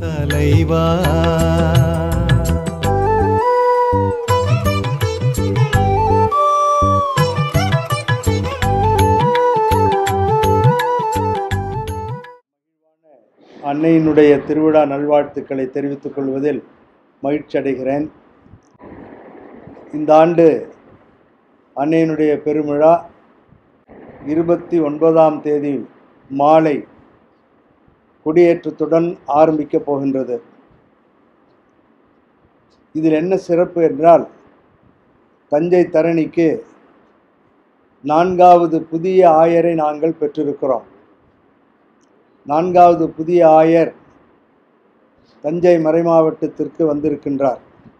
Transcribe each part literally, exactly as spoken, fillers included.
தலைவா. அன்னையினுடைய திருவிழா நல்வாழ்த்துக்களை தெரிவித்துக் கொள்வதில் மகிழ்ச்சி அடைகிறேன். இந்த ஆண்டு அன்னையினுடைய பெருவிழா இருபத்தி ஒன்பதாம் தேதி மாலை கொடியேற்றத்துடன் ஆரம்பிக்கப் போகின்றது. இதில் என்ன சிறப்பு என்றால், தஞ்சை தரணிக்கு நான்காவது புதிய ஆயரை நாங்கள் பெற்றிருக்கிறோம். நான்காவது புதிய ஆயர் தஞ்சை மறைமாவட்டத்திற்கு வந்திருக்கின்றார்.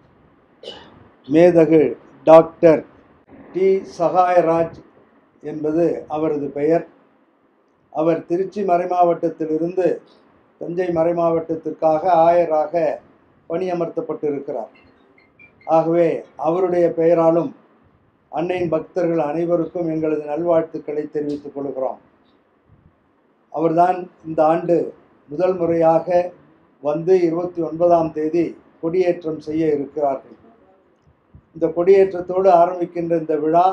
மேதகு டாக்டர் டி சகாயராஜ் என்பது அவரது பெயர். அவர் திருச்சி மறைமாவட்டத்திலிருந்து தஞ்சை மறைமாவட்டத்திற்காக ஆயராக பணியமர்த்தப்பட்டிருக்கிறார். ஆகவே அவருடைய பெயராலும் அன்னையின் பக்தர்கள் அனைவருக்கும் எங்களது நல்வாழ்த்துக்களை தெரிவித்துக் கொள்கிறோம். அவர்தான் இந்த ஆண்டு முதல் முறையாக வந்து இருபத்தி ஒன்பதாம் தேதி கொடியேற்றம் செய்ய இருக்கிறார்கள். இந்த கொடியேற்றத்தோடு ஆரம்பிக்கின்ற இந்த விழா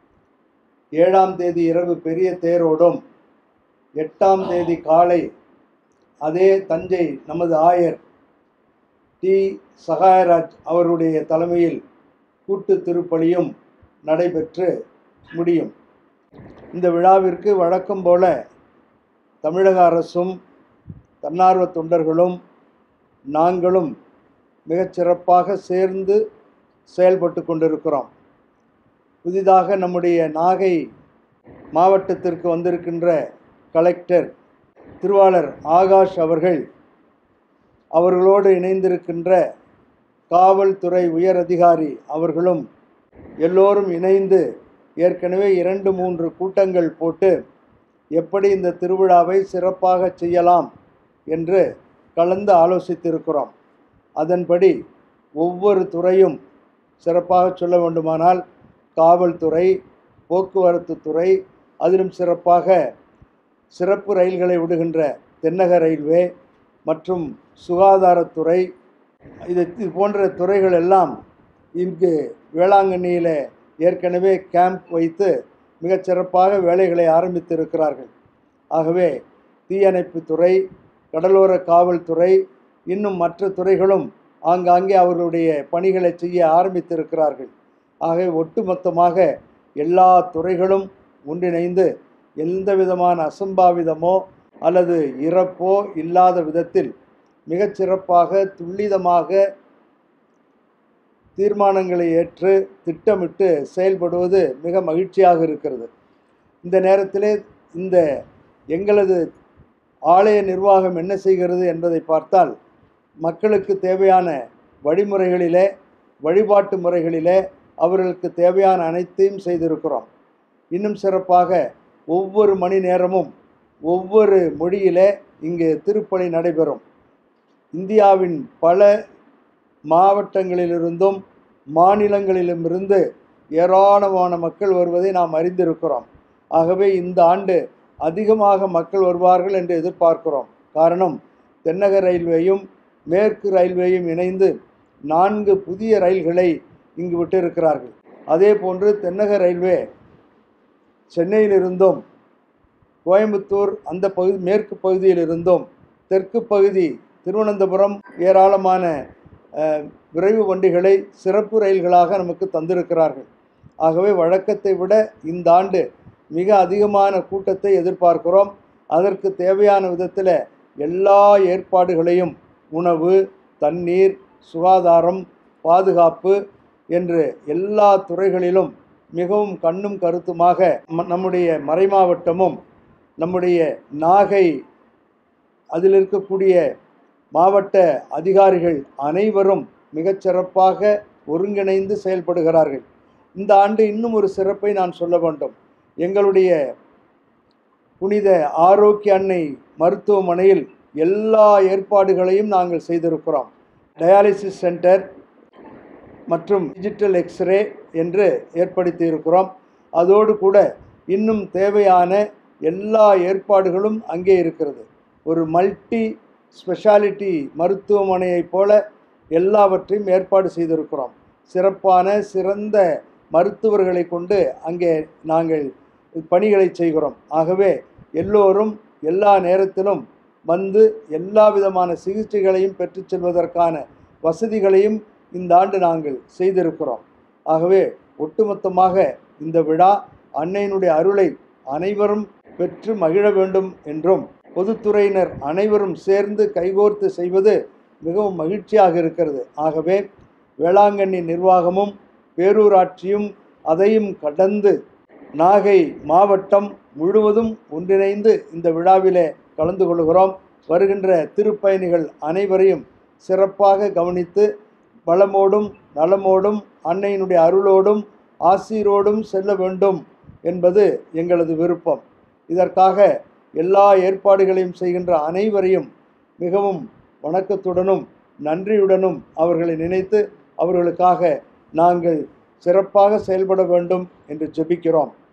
ஏழாம் தேதி இரவு பெரிய தேரோடும், எட்டாம் தேதி காலை அதே தஞ்சை நமது ஆயர் டி சகாயராஜ் அவருடைய தலைமையில் கூட்டு திருப்பலியும் நடைபெற்று முடியும். இந்த விழாவிற்கு வழக்கம் போல தமிழக அரசும் தன்னார்வ தொண்டர்களும் நாங்களும் மிகச்சிறப்பாக சேர்ந்து செயல்பட்டு கொண்டிருக்கிறோம். புதிதாக நம்முடைய நாகை மாவட்டத்திற்கு வந்திருக்கின்ற கலெக்டர் திருவாளர் ஆகாஷ் அவர்கள், அவர்களோடு இணைந்திருக்கின்ற காவல்துறை உயர் அதிகாரி அவர்களும் எல்லோரும் இணைந்து ஏற்கனவே இரண்டு மூன்று கூட்டங்கள் போட்டு எப்படி இந்த திருவிழாவை சிறப்பாக செய்யலாம் என்று கலந்து ஆலோசித்திருக்கிறோம். அதன்படி ஒவ்வொரு துறையும் சிறப்பாக சொல்ல வேண்டுமானால் காவல்துறை, போக்குவரத்து துறை, அதிலும் சிறப்பாக சிறப்பு ரயில்களை விடுகின்ற தென்னக ரயில்வே மற்றும் சுகாதாரத்துறை, இது இது போன்ற துறைகள் எல்லாம் இங்கு வேளாங்கண்ணியில் ஏற்கனவே கேம்ப் வைத்து மிகச்சிறப்பாக வேலைகளை ஆரம்பித்திருக்கிறார்கள். ஆகவே தீயணைப்புத்துறை, கடலோர காவல்துறை, இன்னும் மற்ற துறைகளும் ஆங்காங்கே அவர்களுடைய பணிகளை செய்ய ஆரம்பித்திருக்கிறார்கள். ஆகவே ஒட்டுமொத்தமாக எல்லா துறைகளும் ஒன்றிணைந்து எந்த விதமான அசம்பாவிதமோ அல்லது இறப்போ இல்லாத விதத்தில் மிகச்சிறப்பாக துல்லிதமாக தீர்மானங்களை ஏற்று திட்டமிட்டு செயல்படுவது மிக மகிழ்ச்சியாக இருக்கிறது. இந்த நேரத்திலே இந்த எங்களது ஆலய நிர்வாகம் என்ன செய்கிறது என்பதை பார்த்தால், மக்களுக்கு தேவையான வழிமுறைகளிலே, வழிபாட்டு முறைகளிலே அவர்களுக்கு தேவையான அனைத்தையும் செய்திருக்கிறோம். இன்னும் சிறப்பாக ஒவ்வொரு மணி நேரமும் ஒவ்வொரு மொழியிலே இங்கு திருப்பலி நடைபெறும். இந்தியாவின் பல மாவட்டங்களிலிருந்தும் மாநிலங்களிலுமிருந்து ஏராளமான மக்கள் வருவதை நாம் அறிந்திருக்கிறோம். ஆகவே இந்த ஆண்டு அதிகமாக மக்கள் வருவார்கள் என்று எதிர்பார்க்கிறோம். காரணம், தென்னக ரயில்வேயும் மேற்கு ரயில்வேயும் இணைந்து நான்கு புதிய ரயில்களை இங்கு விட்டிருக்கிறார்கள். அதே போன்று தென்னக ரயில்வே சென்னையிலிருந்தும் கோயம்புத்தூர் அந்த பகுதி மேற்கு பகுதியிலிருந்தும் தெற்கு பகுதி திருவனந்தபுரம் ஏராளமான விரைவு வண்டிகளை சிறப்பு ரயில்களாக நமக்கு தந்திருக்கிறார்கள். ஆகவே வழக்கத்தை விட இந்த ஆண்டு மிக அதிகமான கூட்டத்தை எதிர்பார்க்கிறோம். அதற்கு தேவையான விதத்தில் எல்லா ஏற்பாடுகளையும் உணவு, தண்ணீர், சுகாதாரம், பாதுகாப்பு என்று எல்லா துறைகளிலும் மிகவும் கண்ணும் கருத்துமாக நம்முடைய மறைமாவட்டமும் நம்முடைய நாகை அதில் இருக்கக்கூடிய மாவட்ட அதிகாரிகள் அனைவரும் மிகச்சிறப்பாக ஒருங்கிணைந்து செயல்படுகிறார்கள். இந்த ஆண்டு இன்னும் ஒரு சிறப்பை நான் சொல்ல வேண்டும். எங்களுடைய புனித ஆரோக்கிய அன்னை மருத்துவமனையில் எல்லா ஏற்பாடுகளையும் நாங்கள் செய்திருக்கிறோம். டயாலிசிஸ் சென்டர் மற்றும் டிஜிட்டல் எக்ஸ்ரே என்று ஏற்படுத்தி இருக்கிறோம். அதோடு கூட இன்னும் தேவையான எல்லா ஏற்பாடுகளும் அங்கே இருக்கிறது. ஒரு மல்டி ஸ்பெஷாலிட்டி மருத்துவமனையைப் போல எல்லாவற்றையும் ஏற்பாடு செய்திருக்கிறோம். சிறப்பான சிறந்த மருத்துவர்களை கொண்டு அங்கே நாங்கள் பணிகளை செய்கிறோம். ஆகவே எல்லோரும் எல்லா நேரத்திலும் வந்து எல்லா விதமான சிகிச்சைகளையும் பெற்று செல்வதற்கான வசதிகளையும் இந்த ஆண்டு நாங்கள் செய்திருக்கிறோம். ஆகவே ஒட்டுமொத்தமாக இந்த விழா அன்னையினுடைய அருளை அனைவரும் பெற்று மகிழ வேண்டும் என்றும், பொதுத்துறையினர் அனைவரும் சேர்ந்து கைகோர்த்து செய்வது மிகவும் மகிழ்ச்சியாக இருக்கிறது. ஆகவே வேளாங்கண்ணி நிர்வாகமும் பேரூராட்சியும் அதையும் கடந்து நாகை மாவட்டம் முழுவதும் ஒன்றிணைந்து இந்த விழாவிலே கலந்து கொள்கிறோம். வருகின்ற திருப்பயணிகள் அனைவரையும் சிறப்பாக கவனித்து பலமோடும் நலமோடும் அன்னையினுடைய அருளோடும் ஆசீரோடும் செல்ல வேண்டும் என்பது எங்களது விருப்பம். இதற்காக எல்லா ஏற்பாடுகளையும் செய்கின்ற அனைவரையும் மிகவும் வணக்கத்துடனும் நன்றியுடனும் அவர்களை நினைத்து அவர்களுக்காக நாங்கள் சிறப்பாக செயல்பட வேண்டும் என்று ஜெபிக்கிறோம்.